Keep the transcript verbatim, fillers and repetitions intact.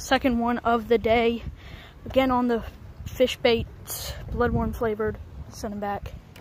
second one of the day. Again on the fish bait, bloodworm flavored. Send them back.